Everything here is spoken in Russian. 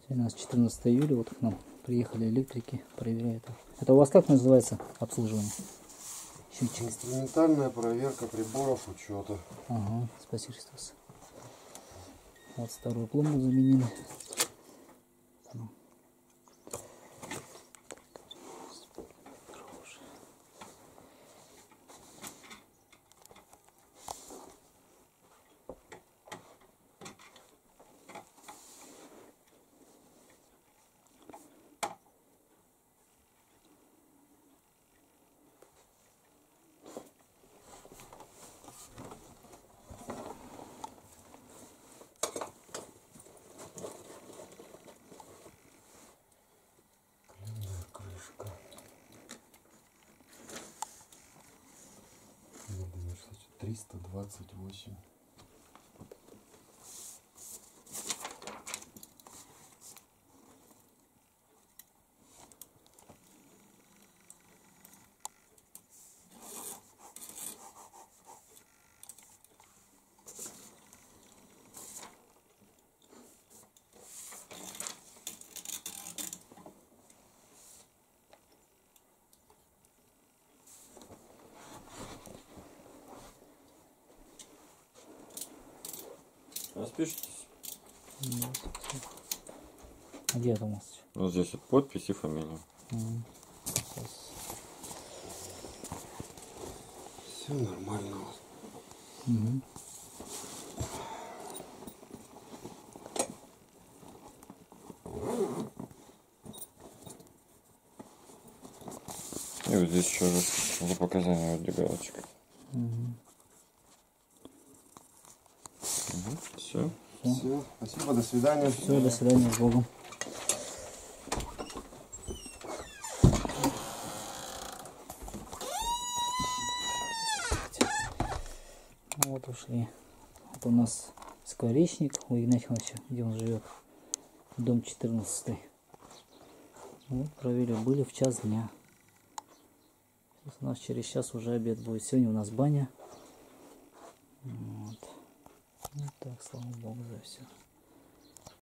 Сегодня у нас 14 июля, вот к нам приехали электрики, проверяют. Это у вас как называется обслуживание? Счетчик. Инструментальная проверка приборов учета. Ага, спасибо, Христос. Вот старую пломбу заменили. Крышка. 328. Распишитесь. А где это у нас? Вот здесь вот подпись и фамилия. Все нормально. Угу. И вот здесь еще раз за показания вот где галочка. Все. Все. Спасибо, до свидания. Все, до свидания, с Богом. Вот ушли. Это у нас скворечник у Игнатия Ивановича, где он живет. Дом 14. Вот, провели, были в час дня. Сейчас у нас через час уже обед будет. Сегодня у нас баня. Вот. Вот так, слава Богу за все.